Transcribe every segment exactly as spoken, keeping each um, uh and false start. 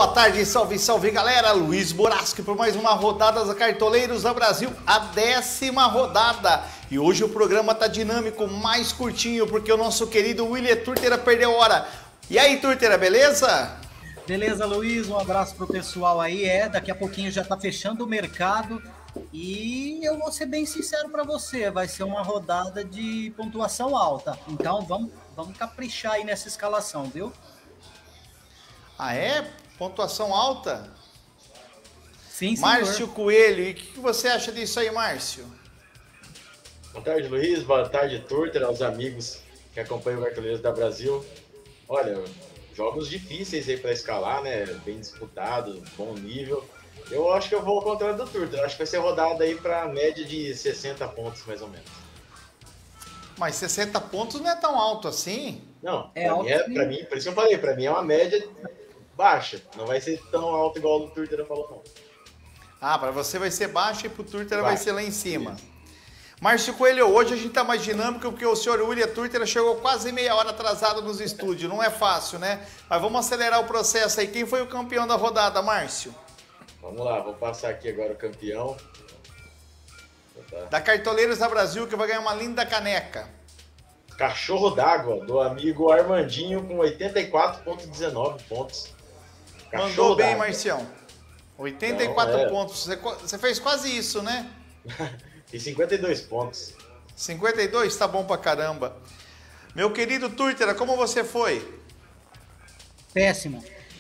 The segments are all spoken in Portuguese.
Boa tarde, salve, salve galera, Luiz Boraschi por mais uma rodada da Cartoleiros do Brasil, a décima rodada. E hoje o programa tá dinâmico, mais curtinho, porque o nosso querido William Turtera perdeu hora. E aí, Turtera, beleza? Beleza, Luiz, um abraço pro pessoal aí, é, daqui a pouquinho já tá fechando o mercado e eu vou ser bem sincero para você, vai ser uma rodada de pontuação alta, então vamos, vamos caprichar aí nessa escalação, viu? Ah é? Pontuação alta? Sim, senhor. Márcio Coelho, e o que você acha disso aí, Márcio? Boa tarde, Luiz, boa tarde, Turter, aos amigos que acompanham o Cartoleiros da Brasil. Olha, jogos difíceis aí para escalar, né? Bem disputado, bom nível. Eu acho que eu vou ao contrário do Turter. Eu acho que vai ser rodada aí para média de sessenta pontos, mais ou menos. Mas sessenta pontos não é tão alto assim? Não, É pra alto, mim é, sim. pra mim, por isso que eu falei, pra mim é uma média baixa. Não vai ser tão alto igual o Turter falou, não. Ah, para você vai ser baixo e pro Turtera vai Baixo, ser lá em cima. isso. Márcio Coelho, hoje a gente tá mais dinâmico porque o senhor William Turtera chegou quase meia hora atrasado nos estúdios. Não é fácil, né? Mas vamos acelerar o processo aí. Quem foi o campeão da rodada, Márcio? Vamos lá, vou passar aqui agora o campeão. Tá. Da Cartoleiros da Brasil, que vai ganhar uma linda caneca. Cachorro d'água, do amigo Armandinho, com oitenta e quatro vírgula dezenove pontos. Cachorro Mandou bem, d'água. Marcião. oitenta e quatro Não, é. pontos. Você, você fez quase isso, né? E cinquenta e dois pontos. cinquenta e dois, tá bom pra caramba. Meu querido Turtera, como você foi? Péssimo,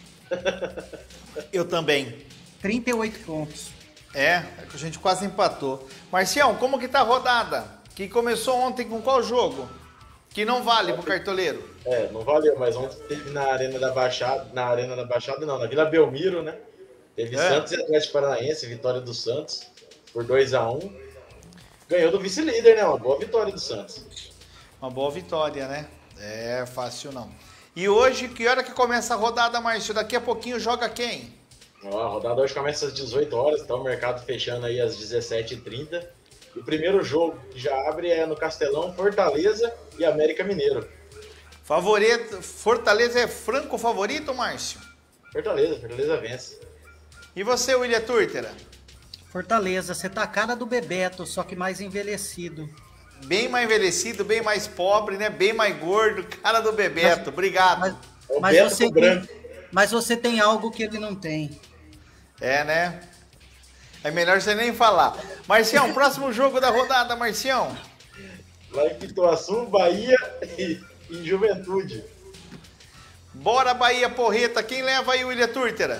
Eu também. trinta e oito pontos. É, é que a gente quase empatou. Marcião, como que tá a rodada? Que começou ontem com qual jogo? Que não vale pro cartoleiro. É, não valeu, mas ontem teve na Arena da Baixada, na Arena da Baixada não, na Vila Belmiro, né? Teve É. Santos e Atlético Paranaense, vitória do Santos, por dois a um. Ganhou do vice-líder, né? Uma boa vitória do Santos. Uma boa vitória, né? É fácil não. E hoje, que hora que começa a rodada, Márcio? Daqui a pouquinho joga quem? Ó, a rodada hoje começa às dezoito horas, tá o mercado fechando aí às dezessete e trinta. E o primeiro jogo que já abre é no Castelão, Fortaleza e América Mineiro. Favorito, Fortaleza é franco favorito, Márcio? Fortaleza, Fortaleza vence. E você, William Turtera? Fortaleza, você tá a cara do Bebeto, só que mais envelhecido. Bem mais envelhecido, bem mais pobre, né? Bem mais gordo, cara do Bebeto. Obrigado. Mas, É o mas Beto você com branco. tem, mas você tem algo que ele não tem. É, né? É melhor você nem falar. Marcião, próximo jogo da rodada, Marcião. Lá em Pituaçu, Bahia e, e Juventude. Bora, Bahia Porreta. Quem leva aí, William Turtera?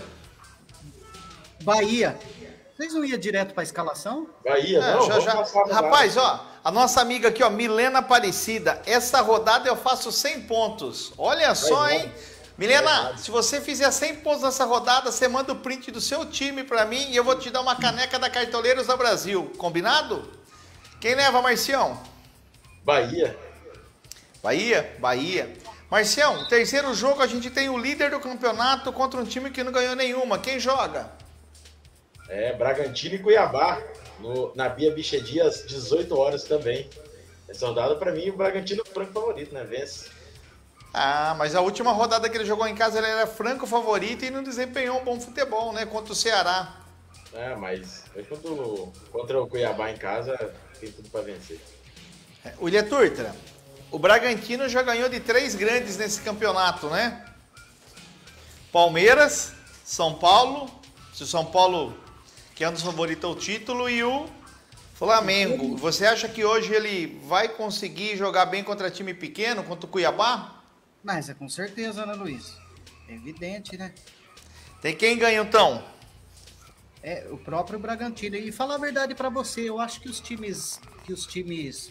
Bahia. Vocês não iam direto pra escalação? Bahia, É, não, já, vamos já. passar no Rapaz, ó, a nossa amiga aqui, ó, Milena Aparecida. Essa rodada eu faço cem pontos. Olha só, Vai, hein? vai. Milena, Vai. se você fizer cem pontos nessa rodada, você manda o print do seu time pra mim e eu vou te dar uma caneca da Cartoleiros da Brasil. Combinado? Quem leva, Marcião? Bahia. Bahia? Bahia. Marcião, terceiro jogo a gente tem o líder do campeonato contra um time que não ganhou nenhuma. Quem joga? É, Bragantino e Cuiabá, no, na Bia Bichedi, às dezoito horas também. Essa rodada, pra mim, o Bragantino é o franco favorito, né? Vence. Ah, mas a última rodada que ele jogou em casa ele era franco favorito e não desempenhou um bom futebol, né? Contra o Ceará. É, mas mas contra o, contra o Cuiabá em casa, tem tudo pra vencer. É, William Turtera, o Bragantino já ganhou de três grandes nesse campeonato, né? Palmeiras, São Paulo, se o São Paulo, que é um dos favoritos ao título, e o Flamengo. Você acha que hoje ele vai conseguir jogar bem contra time pequeno, contra o Cuiabá? Mas é com certeza, né, Luiz? É evidente, né? Tem quem ganha então? É o próprio Bragantino. E falar a verdade pra você, eu acho que os times, que os times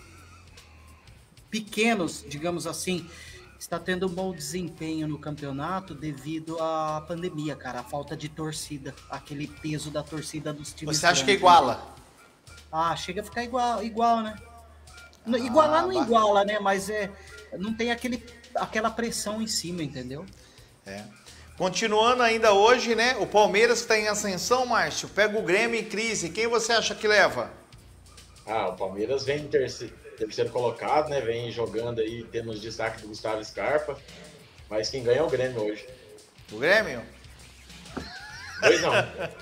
pequenos, digamos assim, está tendo um bom desempenho no campeonato devido à pandemia, cara, a falta de torcida, aquele peso da torcida dos times. Você acha que é grandes. iguala? Ah, chega a ficar igual, igual, né? Não, Igualar não bah. iguala, né? Mas é, não tem aquele, aquela pressão em cima, entendeu? É. Continuando ainda hoje, né? O Palmeiras está em ascensão, Márcio. Pega o Grêmio em crise. Quem você acha que leva? Ah, o Palmeiras vem em terceiro, terceiro colocado, né? Vem jogando aí, temos destaque do Gustavo Scarpa. Mas quem ganha é o Grêmio hoje. O Grêmio? dois a um.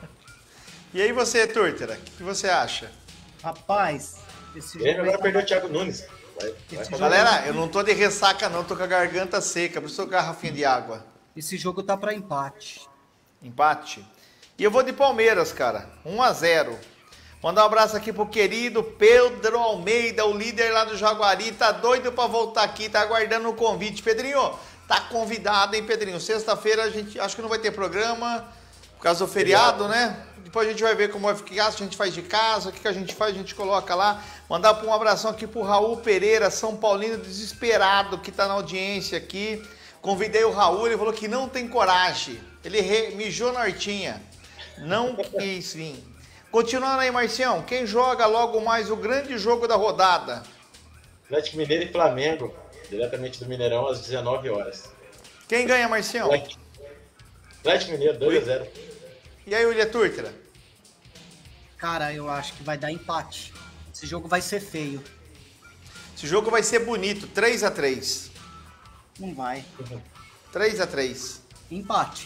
E aí você, Túrtera, o que, que você acha? Rapaz, esse O Grêmio jogo agora aí perdeu o tá... Thiago Nunes. Vai, vai Esse fazer- jogo- Galera, eu não tô de ressaca não, tô com a garganta seca, por isso eu tô com a garrafinha de água. Esse jogo tá pra empate. Empate. E eu vou de Palmeiras, cara. um a zero. Mandar um abraço aqui pro querido Pedro Almeida, o líder lá do Jaguari. Tá doido pra voltar aqui, tá aguardando o convite. Pedrinho, tá convidado, hein, Pedrinho? Sexta-feira a gente acho que não vai ter programa, por causa do feriado, né? Depois a gente vai ver como vai ficar, se a gente faz de casa, o que, que a gente faz, a gente coloca lá. Mandar um abração aqui pro Raul Pereira, São Paulino desesperado, que tá na audiência aqui. Convidei o Raul, ele falou que não tem coragem. Ele re... mijou na hortinha. Não quis vir. Continuando aí, Marcião. Quem joga logo mais o grande jogo da rodada? Atlético Mineiro e Flamengo, diretamente do Mineirão, às dezenove horas. Quem ganha, Marcião? Atlético, Atlético Mineiro, dois a zero. E aí, William Túrtera? Cara, eu acho que vai dar empate. Esse jogo vai ser feio. Esse jogo vai ser bonito. três a três. Não vai. três a três. Empate.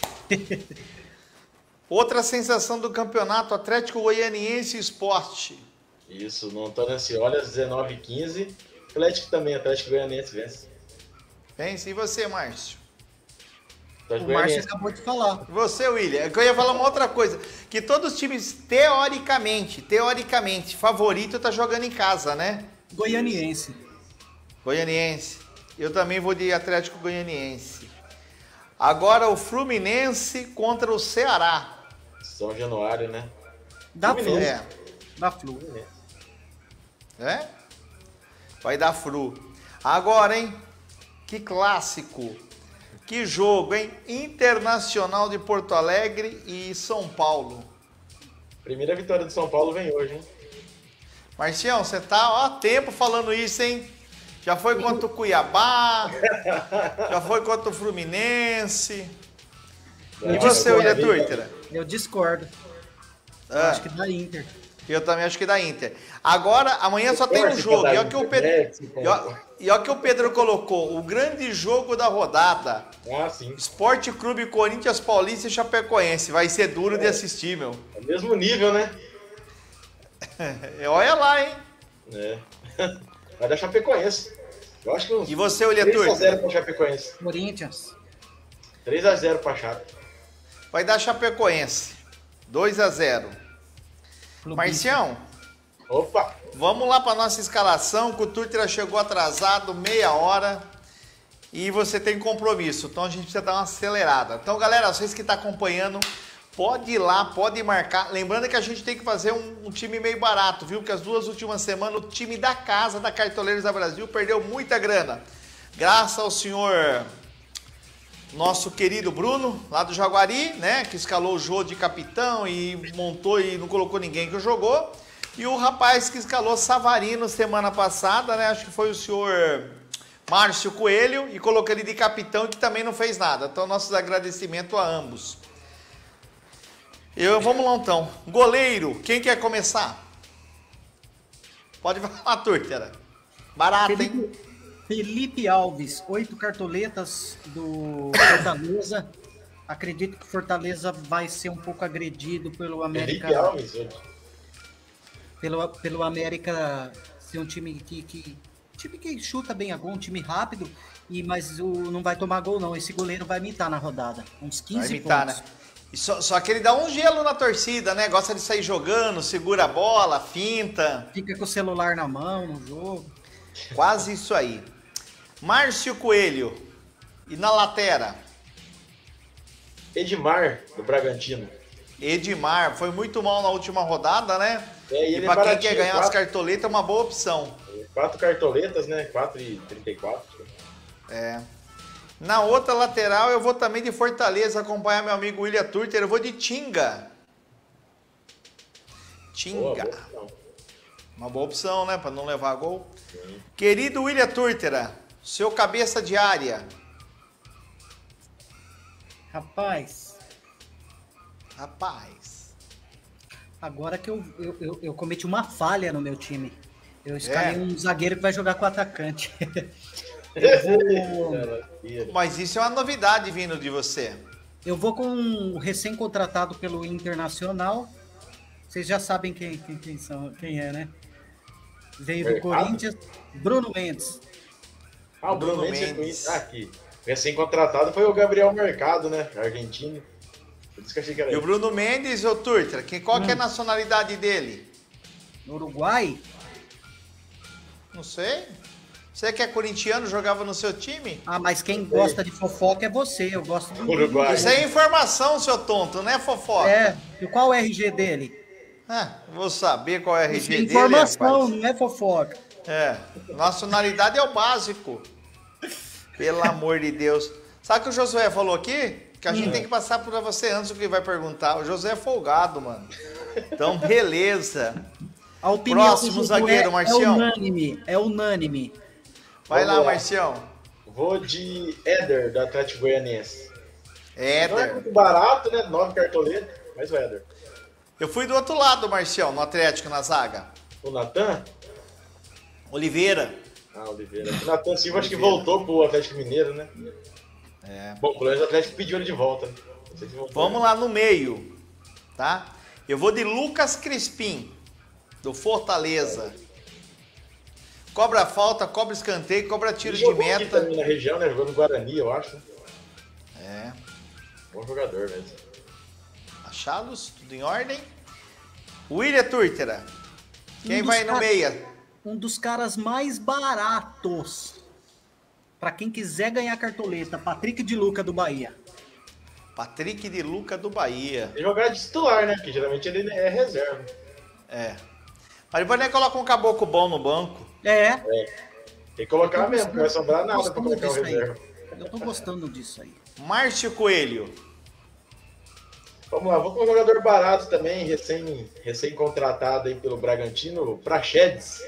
Outra sensação do campeonato, Atlético Goianiense Esporte. Isso, no Antônio Ascioli, às dezenove e quinze. Atlético também, Atlético Goianiense vence. Vence. E você, Márcio? Atlético O Márcio Goianiense. acabou de falar. E você, William? É que eu ia falar uma outra coisa. Que todos os times, teoricamente, teoricamente, favorito tá jogando em casa, né? Goianiense. Goianiense. Eu também vou de Atlético Goianiense. Agora o Fluminense contra o Ceará. São Januário, né? Da Flu. Fluminense. É. Da Flu. É? Vai dar Flu. Agora, hein? Que clássico. Que jogo, hein? Internacional de Porto Alegre e São Paulo. Primeira vitória do São Paulo vem hoje, hein? Marcião, você tá ó tempo falando isso, hein? Já foi contra o Cuiabá, já foi contra o Fluminense. E você, William Túrtera? Eu discordo. Eu Ah, acho que da Inter. eu também acho que da Inter. Agora, amanhã só tem um Torce jogo. pra E dar olha que o Inter, Pedro, né? Se e ó- e olha que o Pedro colocou, o grande jogo da rodada. Ah, sim. Esporte Clube Corinthians Paulista e Chapecoense. Vai ser duro de assistir, meu. É o mesmo nível, né? É, olha lá, hein? É. Vai dar Chapecoense. Eu acho que uns E você, William três a zero Túrtera? para Chapecoense. Corinthians. três a zero para Chape. Vai dar Chapecoense. dois a zero. Clubista. Marcião, Opa! vamos lá para nossa escalação, que o Túrtera chegou atrasado, meia hora, e você tem compromisso, então a gente precisa dar uma acelerada. Então, galera, vocês que estão acompanhando, pode ir lá, pode marcar. Lembrando que a gente tem que fazer um, um time meio barato, viu? Porque as duas últimas semanas o time da casa, da Cartoleiros da Brasil, perdeu muita grana. Graças ao senhor, nosso querido Bruno, lá do Jaguari, né? Que escalou o Jô de capitão e montou e não colocou ninguém que jogou. E o rapaz que escalou Savarino semana passada, né? Acho que foi o senhor Márcio Coelho, e colocou ele de capitão e que também não fez nada. Então, nossos agradecimentos a ambos. Eu, vamos lá então. Goleiro, quem quer começar? Pode falar, Túrtera. Barato, hein? Felipe, Felipe Alves, oito cartoletas do Fortaleza. Acredito que o Fortaleza vai ser um pouco agredido pelo Felipe América. Alves hoje. Pelo, pelo América ser um time que, que time que chuta bem a gol, um time rápido, e mas o, não vai tomar gol não. Esse goleiro vai imitar na rodada, uns quinze Vai imitar, pontos. né? E só, só que ele dá um gelo na torcida, né? Gosta de sair jogando, segura a bola, finta. Fica com o celular na mão no jogo. Quase isso aí. Márcio Coelho. E na latera? Edmar, do Bragantino. Edmar. Foi muito mal na última rodada, né? É, e E, ele é pra quem baratinho, quer ganhar as quatro. cartoletas é uma boa opção. Quatro cartoletas, né? quatro e trinta e quatro. É. Na outra lateral eu vou também de Fortaleza acompanhar meu amigo William Túrtera. Eu vou de Tinga. Boa, Tinga. boa opção. Uma boa opção, né? Pra não levar gol. Sim. Querido William Túrtera, seu cabeça de área. Rapaz, Rapaz. agora que eu, eu, eu, eu cometi uma falha no meu time. Eu escalei É. um zagueiro que vai jogar com o atacante. Eu vou, Maravilha. Mas isso é uma novidade vindo de você. Eu vou com um recém-contratado pelo Internacional. Vocês já sabem quem, quem, quem, são, quem é, né? Veio do Mercado? Corinthians, Bruno Mendes. Ah, o Bruno Bruno Mendes é Mendes. conhecido. Ah, aqui. Recém-contratado foi o Gabriel Mercado, né? Argentino. Por isso que eu achei que era E o ele. Bruno Mendes, ô Turtra, que, qual que é a nacionalidade dele? No Uruguai? Não sei. Você que é corintiano, jogava no seu time? Ah, mas quem gosta de fofoca é você. Eu gosto do Uruguai. Isso é informação, seu tonto, não é fofoca? É, e qual é o R G dele? Ah, vou saber qual é a Isso R G é dele, informação, rapaz. não é fofoca. É, nacionalidade é o básico. Pelo amor de Deus. Sabe o que o Josué falou aqui? Que a gente Hum. tem que passar por você antes do que vai perguntar. O Josué é folgado, mano. Então, beleza. A opinião Próximo do Josué zagueiro, é Marcião. unânime, é unânime. Vai Vamos lá, lá. Marcião. Vou de Éder, do Atlético Goianiense. Não é Éder. muito barato, né? Nove cartoletas, mas o Éder. Eu fui do outro lado, Marcião, no Atlético, na zaga. O Natan? Oliveira. Ah, Oliveira. O Natan Silva acho que Oliveira. voltou pro Atlético Mineiro, né? É. Bom, pelo menos o Atlético pediu ele de volta. Né? Não sei se voltou. Vamos lá no meio, tá? Eu vou de Lucas Crispim, do Fortaleza. Cobra falta, cobra escanteio, cobra tiro Ele de jogou aqui meta. também na região, né? Jogou no Guarani, eu acho. É. Bom jogador mesmo. Achados, tudo em ordem. William Turtera. Quem Um vai dos no ca- meia? Um dos caras mais baratos. Pra quem quiser ganhar cartoleta, Patrick de Luca do Bahia. Patrick de Luca do Bahia. Ele jogar de titular, né? Porque geralmente ele é reserva. É. Mas depois nem coloca um caboclo bom no banco. É. Tem que colocar mesmo, não vai sobrar nada pra Gostando colocar o disso aí. reserva. Eu tô gostando disso aí. Márcio Coelho. Vamos lá, vou com um jogador barato também, recém, recém-contratado aí pelo Bragantino, Praxedes.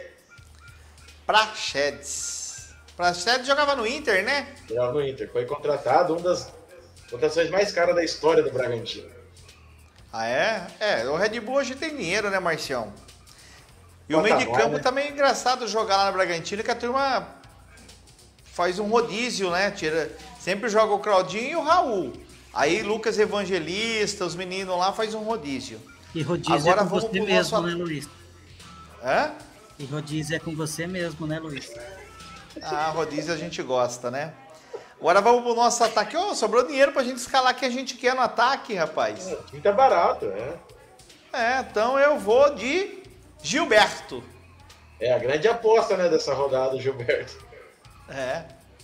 Praxedes. Praxedes jogava no Inter, né? Jogava no Inter. Foi contratado, uma das contratações mais caras da história do Bragantino. Ah, é? É, o Red Bull hoje tem dinheiro, né, Marcião? E o Patamar, meio de campo né? também é engraçado jogar lá no Bragantino, que a turma faz um rodízio, né? Tira, sempre joga o Claudinho e o Raul. Aí Lucas Evangelista, os meninos lá faz um rodízio. E rodízio Agora é com vamos você pro mesmo, nosso- né, Luiz? Hã? E rodízio é com você mesmo, né, Luiz? Ah, rodízio a gente gosta, né? Agora vamos pro nosso ataque. Ô, sobrou dinheiro pra gente escalar que a gente quer no ataque, rapaz. O time tá barato, é. É, então eu vou de Gilberto. É a grande aposta, né, dessa rodada, o Gilberto. É.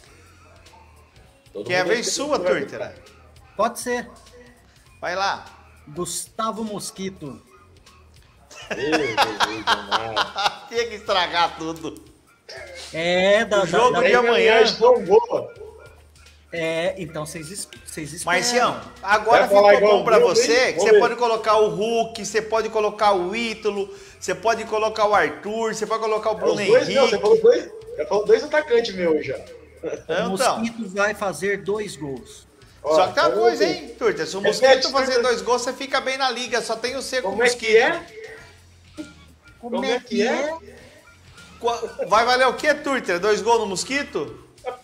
Todo Que é a mundo vez acha que sua, vai Turtera. Pode ser. Vai lá. Gustavo Mosquito. Meu Jesus amado. Tinha que estragar tudo. É, da, O jogo da, de da, amanhã. Tão boa. é, então vocês es- vocês esperam. Marcião, agora Vai falar ficou igual bom pra o meu, você hein? que Vamos você ver. pode colocar o Hulk, você pode colocar o Ítalo, você pode colocar o Arthur, você pode colocar o É, Bruno os dois, Henrique. não, você falou dois, já falou dois atacantes meus já. O Então, Mosquito vai fazer dois gols. Ó, só que tem uma então, coisa, assim, hein, Turta? Se o Repete, Mosquito fazer Turta. dois gols, você fica bem na liga. Só tem o seco Como é Mosquito. que é? Como, Como é que é? Qua- Vai valer o quê, Turta? Dois gols no Mosquito?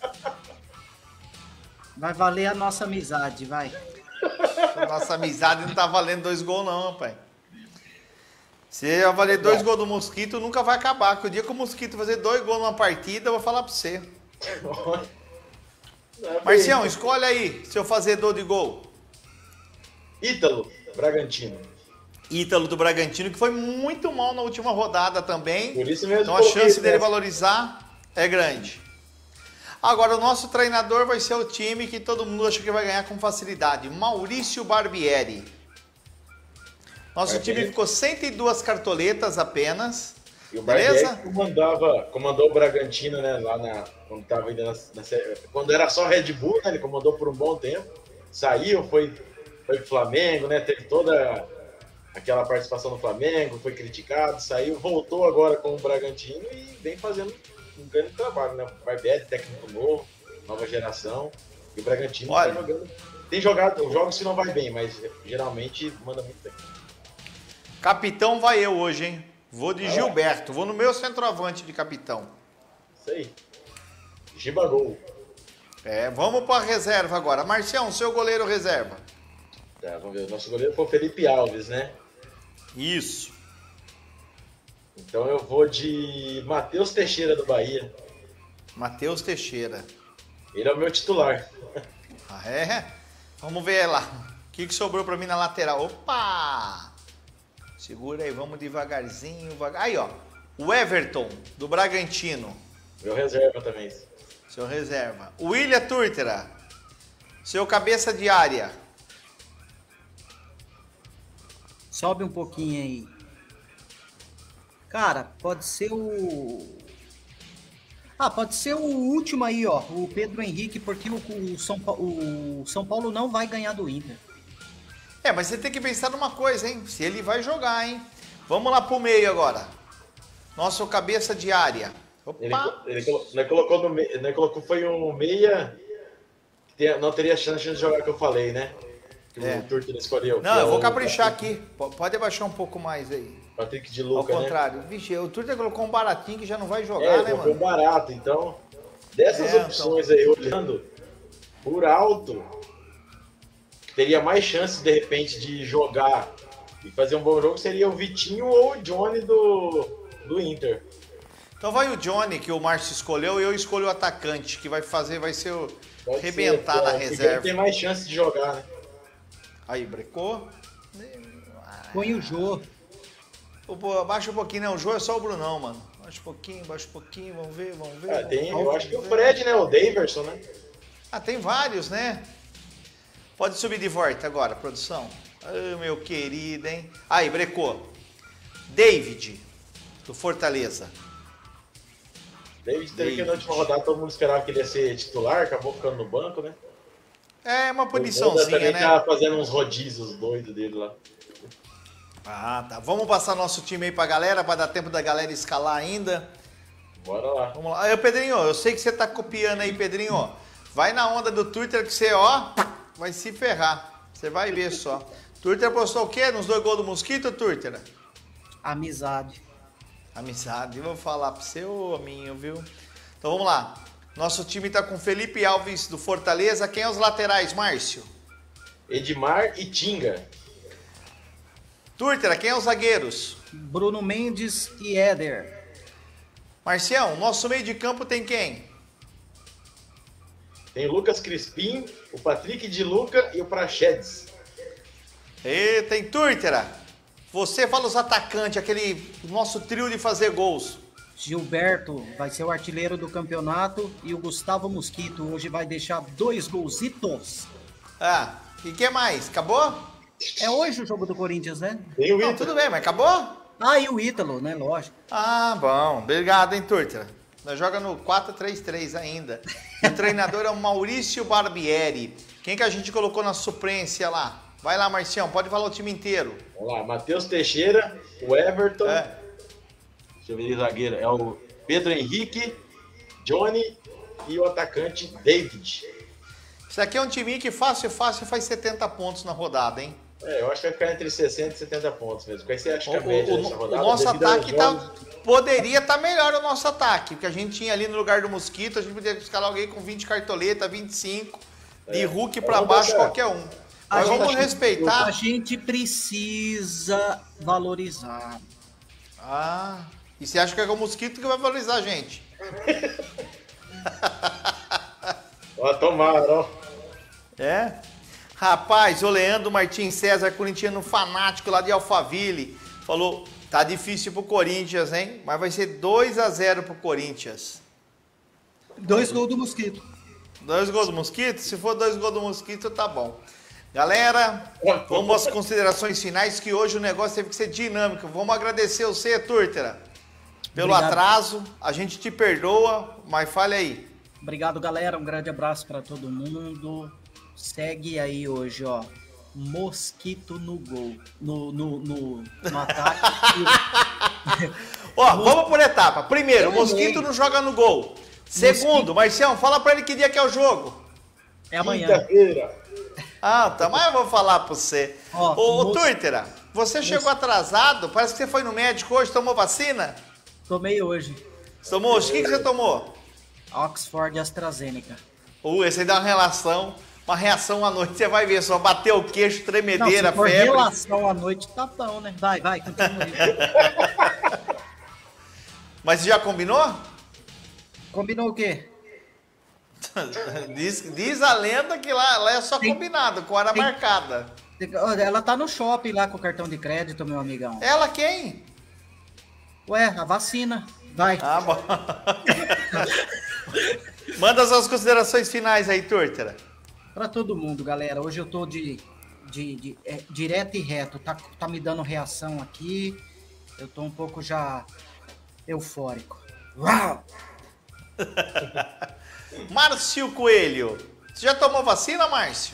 Vai valer a nossa amizade, vai. Nossa amizade não tá valendo dois gols, não, rapaz. Se eu valer dois gols do Mosquito, nunca vai acabar. Que o dia que o Mosquito fazer dois gols numa partida, eu vou falar pra você. Marcião, escolhe aí, seu fazedor de gol. Ítalo, Bragantino. Ítalo do Bragantino, que foi muito mal na última rodada também. Por isso mesmo Então a coloquei chance dele nessa. valorizar é grande. Agora, o nosso treinador vai ser o time que todo mundo acha que vai ganhar com facilidade. Maurício Barbieri. Nosso Barbieri. time ficou cento e duas cartoletas apenas. E o Barbieri Beleza? comandava, comandou o Bragantino, né, lá na, quando, tava ainda na, na série- quando era só Red Bull, né, ele comandou por um bom tempo, saiu, foi, foi pro Flamengo, né, teve toda aquela participação no Flamengo, foi criticado, saiu, voltou agora com o Bragantino e vem fazendo um grande trabalho, né, o Barbieri, técnico novo, nova geração, e o Bragantino Olha. tá jogando, tem jogado, jogos que não vai bem, mas geralmente manda muito bem. Capitão vai eu hoje, hein? Vou de Ah, é? Gilberto. Vou no meu centroavante de capitão. Isso aí. Giba Gol. É, vamos para a reserva agora. Marcião, seu goleiro reserva. Tá, vamos ver. O nosso goleiro foi o Felipe Alves, né? Isso. Então eu vou de Matheus Teixeira do Bahia. Matheus Teixeira. Ele é o meu titular. Ah, é? Vamos ver lá. O que, que sobrou pra mim na lateral? Opa! Segura aí, vamos devagarzinho. Devagar. Aí, ó. O Everton, do Bragantino. Meu reserva também. Seu reserva. O William Turtera. Seu cabeça de área. Sobe um pouquinho aí. Cara, pode ser o... Ah, pode ser o último aí, ó. O Pedro Henrique, porque o, o, São, Pa... o São Paulo não vai ganhar do Inter. É, mas você tem que pensar numa coisa, hein? Se ele vai jogar, hein? Vamos lá pro meio agora. Nosso cabeça de área. Opa! Ele, ele, colo- não colocou no meio, não colocou, foi um meia que tem- não teria chance de jogar que eu falei, né? Que É. o Turco escolheu. Não, que é eu vou o caprichar Patrick- aqui. P- Pode abaixar um pouco mais aí. Patrick de Ao Luca, né? contrário. Vixe, o Turter colocou um baratinho que já não vai jogar, É, né, colocou mano? barato. Então, dessas É, opções aí, olhando por alto, teria mais chance, de repente, de jogar e fazer um bom jogo, seria o Vitinho ou o Johnny do, do Inter. Então vai o Johnny, que o Márcio escolheu, e eu escolho o atacante, que vai fazer, vai ser o... Pode arrebentar ser, na é, porque reserva. Ele tem mais chance de jogar, né? Aí, brecou. Põe o Jô. Pô, abaixa um pouquinho, não. O Jô é só o Brunão, mano. Baixa um pouquinho, baixa um pouquinho, vamos ver, vamos ver. Ah, vamos tem, ver, eu acho que o vamos ver. Fred, né? O Daverson, né? Ah, tem vários, né? Pode subir de volta agora, produção. Ah, meu querido, hein? Aí, brecou. David, do Fortaleza. David teve que na David. última rodada todo mundo esperava que ele ia ser titular, acabou ficando no banco, né? É uma O Boda puniçãozinha, também né? tá fazendo uns rodízios doidos dele lá. Ah, tá. Vamos passar nosso time aí pra galera, pra dar tempo da galera escalar ainda. Bora lá. Vamos lá. Aí, Pedrinho, eu sei que você tá copiando aí, Pedrinho. Vai na onda do Twitter que você, ó, vai se ferrar. Você vai ver só. Twitter postou o quê? Nos dois gols do Mosquito, Twitter? Amizade. Amizade, eu vou falar pro você, ô minho, viu? Então vamos lá. Nosso time tá com Felipe Alves do Fortaleza. Quem é os laterais, Márcio? Edmar e Tinga. Twitter, quem é os zagueiros? Bruno Mendes e Éder. Marcião, nosso meio de campo tem quem? Tem o Lucas Crispim, o Patrick de Luca e o Praxedes. E tem Twitter. Você fala os atacantes, aquele nosso trio de fazer gols. Gilberto vai ser o artilheiro do campeonato e o Gustavo Mosquito hoje vai deixar dois golzitos. Ah, e que mais? Acabou? É hoje o jogo do Corinthians, né? Tem o Não, Ítalo. tudo bem, mas acabou? Ah, e o Ítalo, né? Lógico. Ah, bom. Obrigado, hein, Turtra. Nós joga no quatro três três ainda. E o treinador é o Maurício Barbieri. Quem que a gente colocou na suplência lá? Vai lá, Marcião, pode falar o time inteiro. Vamos lá, Matheus Teixeira, o Everton. É. Deixa eu ver de zagueiro. É o Pedro Henrique, Johnny e o atacante David. Isso aqui é um time que fácil, fácil faz setenta pontos na rodada, hein? É, eu acho que vai ficar entre sessenta e setenta pontos mesmo. Porque aí você acha O, que a média o- dessa o rodada... nosso devido aos ataque tá, jogos- poderia estar melhor o nosso ataque, porque a gente tinha ali no lugar do Mosquito, a gente poderia escalar alguém com vinte cartoletas, vinte e cinco, de É. Hulk pra Vamos baixo, deixar. qualquer um. A Mas vamos gente- respeitar. A gente precisa valorizar. Ah, e você acha que é o Mosquito que vai valorizar a gente? Ó, tomara, ó. É? Rapaz, o Leandro Martins César, corintiano fanático lá de Alphaville, falou, tá difícil pro Corinthians, hein? Mas vai ser dois a zero pro Corinthians. Dois gols do Mosquito. Dois gols do Mosquito? Se for dois gols do Mosquito, tá bom. Galera, vamos às considerações finais, que hoje o negócio teve que ser dinâmico. Vamos agradecer você, Turtera, pelo Obrigado. atraso. A gente te perdoa, mas fale aí. Obrigado, galera. Um grande abraço para todo mundo. Segue aí hoje, ó. Mosquito no gol. No, no, no, no ataque. Ó, vamos por etapa. Primeiro, o Eu Mosquito errei. não joga no gol. Segundo, Marcião, fala pra ele que dia que é o jogo. É amanhã. Quinta-feira. Ah, tá, mas eu vou falar pra você. Ó, Ô, ô mos- Turtera, você chegou atrasado, parece que você foi no médico hoje, tomou vacina? Tomei hoje. Tomou? O que, que você tomou? Oxford AstraZeneca. Uh, esse aí dá uma relação, uma reação à noite, você vai ver, só bater o queixo, tremedeira, Não, se for febre. relação à noite, tá bom, né? Vai, vai, continua aí. Mas já combinou? Combinou o quê? diz, diz a lenda que lá, lá é só Tem- combinado, com hora tem- marcada. Olha, ela tá no shopping lá com o cartão de crédito, meu amigão. Ela quem? Ué, a vacina. Vai. Ah, bom. Manda suas considerações finais aí, Tórtera. Pra todo mundo, galera. Hoje eu tô de, de, de é, direto e reto. Tá, tá me dando reação aqui. Eu tô um pouco já eufórico. Uau! Márcio Coelho. Você já tomou vacina, Márcio?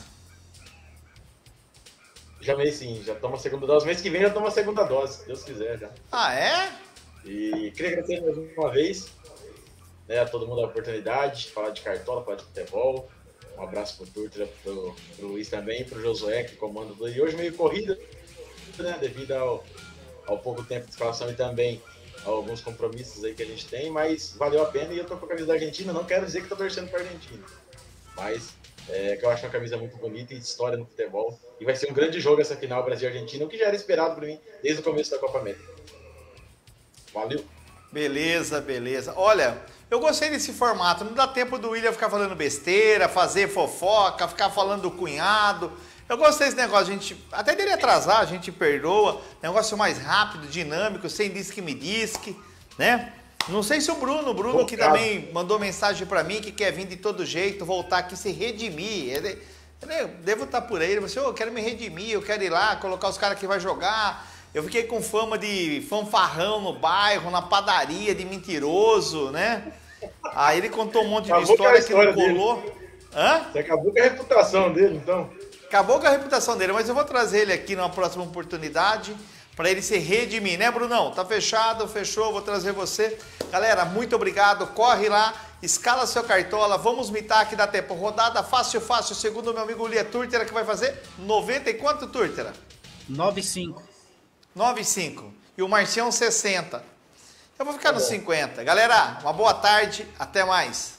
Já mês sim, já toma a segunda dose. Mês que vem já toma a segunda dose, se Deus quiser já. Ah, é? E queria agradecer mais uma vez, né, a todo mundo a oportunidade de falar de cartola, falar de futebol. Um abraço pro Tórtera, pro, pro Luiz também, pro Josué, que comanda tudo. E hoje meio corrida, né, devido ao, ao pouco tempo de escalação e também a alguns compromissos aí que a gente tem, mas valeu a pena e eu tô com a camisa da Argentina, não quero dizer que tô torcendo pra Argentina, mas é, que eu acho uma camisa muito bonita e de história no futebol. E vai ser um grande jogo essa final Brasil-Argentina, o que já era esperado por mim desde o começo da Copa América. Valeu! Beleza, beleza. Olha, eu gostei desse formato. Não dá tempo do William ficar falando besteira, fazer fofoca, ficar falando do cunhado. Eu gostei desse negócio, a gente, até dele atrasar, a gente perdoa. Negócio mais rápido, dinâmico, sem disque me disque, né? Não sei se o Bruno, o Bruno que também mandou mensagem pra mim, que quer vir de todo jeito, voltar aqui se redimir. Ele, ele, eu devo estar por aí, ele falou assim, oh, eu quero me redimir, eu quero ir lá, colocar os caras que vai jogar. Eu fiquei com fama de fanfarrão no bairro, na padaria, de mentiroso, né? Aí ele contou um monte de Acabou história, com a que não história colou. Hã? Você acabou com a reputação dele, então. Acabou com a reputação dele, mas eu vou trazer ele aqui numa próxima oportunidade para ele se redimir, né, Brunão? Tá fechado, fechou, vou trazer você. Galera, muito obrigado, corre lá, escala seu cartola, vamos mitar que dá tempo. Rodada fácil, fácil, segundo o meu amigo Lia Tórtera, que vai fazer noventa e quanto, Tórtera? nove cinco. nove e cinco. E o Marcião sessenta. Eu vou ficar nos cinquenta. Galera, uma boa tarde, até mais.